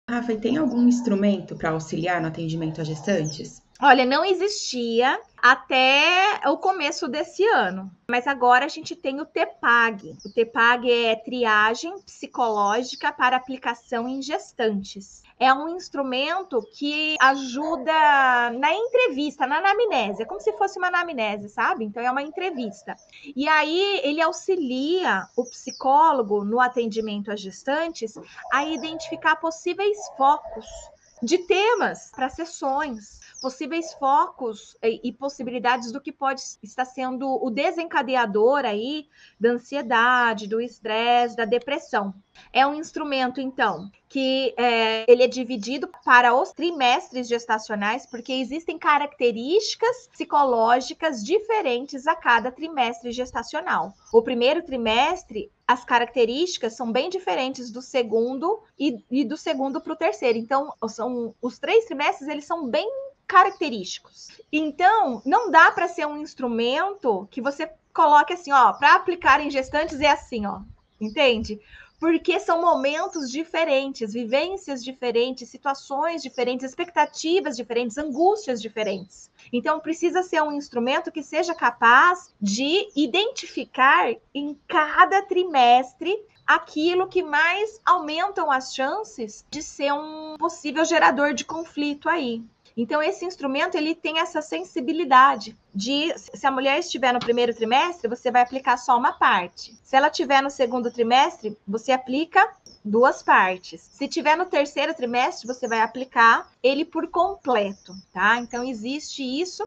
Rafa, e tem algum instrumento para auxiliar no atendimento a gestantes? Olha, não existia até o começo desse ano, mas agora a gente tem o TPAG. O TPAG é triagem psicológica para aplicação em gestantes. É um instrumento que ajuda na entrevista, na anamnese, é como se fosse uma anamnese, sabe? Então é uma entrevista. E aí ele auxilia o psicólogo no atendimento a gestantes a identificar possíveis focos de temas para sessões, possíveis focos e possibilidades do que pode estar sendo o desencadeador aí da ansiedade, do estresse, da depressão. É um instrumento, então, que ele é dividido para os trimestres gestacionais, porque existem características psicológicas diferentes a cada trimestre gestacional. O primeiro trimestre, as características são bem diferentes do segundo e do segundo para o terceiro. Então, são os 3 trimestres, eles são bem característicos. Então, não dá para ser um instrumento que você coloque assim, ó, para aplicar em gestantes é assim, ó, entende? Porque são momentos diferentes, vivências diferentes, situações diferentes, expectativas diferentes, angústias diferentes. Então, precisa ser um instrumento que seja capaz de identificar em cada trimestre aquilo que mais aumentam as chances de ser um possível gerador de conflito aí. Então, esse instrumento, ele tem essa sensibilidade de, se a mulher estiver no primeiro trimestre, você vai aplicar só uma parte. Se ela estiver no segundo trimestre, você aplica 2 partes. Se tiver no terceiro trimestre, você vai aplicar ele por completo, tá? Então, existe isso